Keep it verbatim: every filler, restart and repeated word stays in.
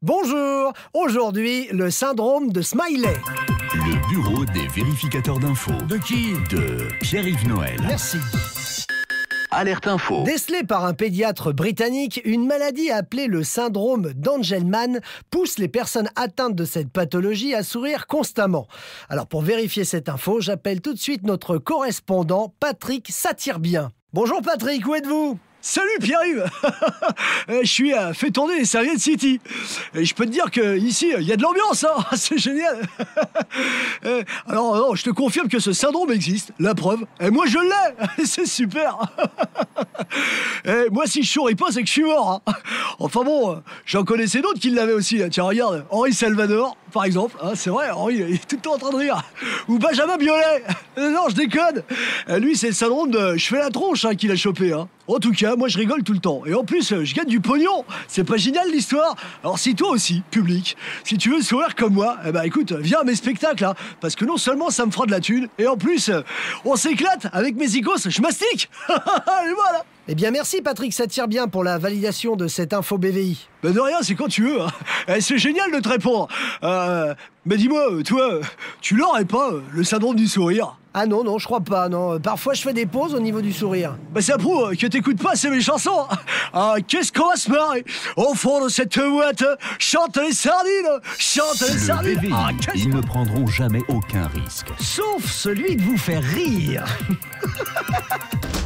Bonjour, aujourd'hui, le syndrome de Smiley. Le bureau des vérificateurs d'infos. De qui? De Pierre-Yves Noël. Merci. Alerte info. Décelée par un pédiatre britannique, une maladie appelée le syndrome d'Angelman pousse les personnes atteintes de cette pathologie à sourire constamment. Alors pour vérifier cette info, j'appelle tout de suite notre correspondant Patrick Satirbien. Bonjour Patrick, où êtes-vous? Salut Pierre-Yves. Je suis à fait tourner les Serviette City. Et je peux te dire qu'ici, il y a de l'ambiance, hein. C'est génial. Alors, non, je te confirme que ce syndrome existe, la preuve. Et moi, je l'ai. C'est super. Et moi, si je souris pas, c'est que je suis mort, hein. Enfin bon, j'en connaissais d'autres qui l'avaient aussi. Tiens, regarde, Henri Salvador, par exemple. Hein, c'est vrai, Henri, il est tout le temps en train de rire. Ou Benjamin Biolay. Non, je déconne. Lui, c'est le syndrome de je fais la tronche hein, qu'il a chopé. Hein. En tout cas, moi je rigole tout le temps. Et en plus, je gagne du pognon. C'est pas génial l'histoire? Alors si toi aussi, public, si tu veux sourire comme moi, eh ben écoute, viens à mes spectacles, hein, parce que non seulement ça me fera de la thune, et en plus, on s'éclate avec mes icos, je mastique. Et voilà. Eh bien merci Patrick Satirbien pour la validation de cette info B V I. Ben de rien, c'est quand tu veux. Hein. Eh, c'est génial de te répondre. Euh, mais dis-moi, toi, tu l'aurais pas, le syndrome du sourire? Ah non, non, je crois pas, non. Parfois, je fais des pauses au niveau du sourire. Bah ça prouve que t'écoutes pas assez mes chansons. Ah, qu'est-ce qu'on va se marrer au fond de cette boîte. Chante les sardines, chante les Le sardines. B V I, Ah, ils ne prendront jamais aucun risque. Sauf celui de vous faire rire.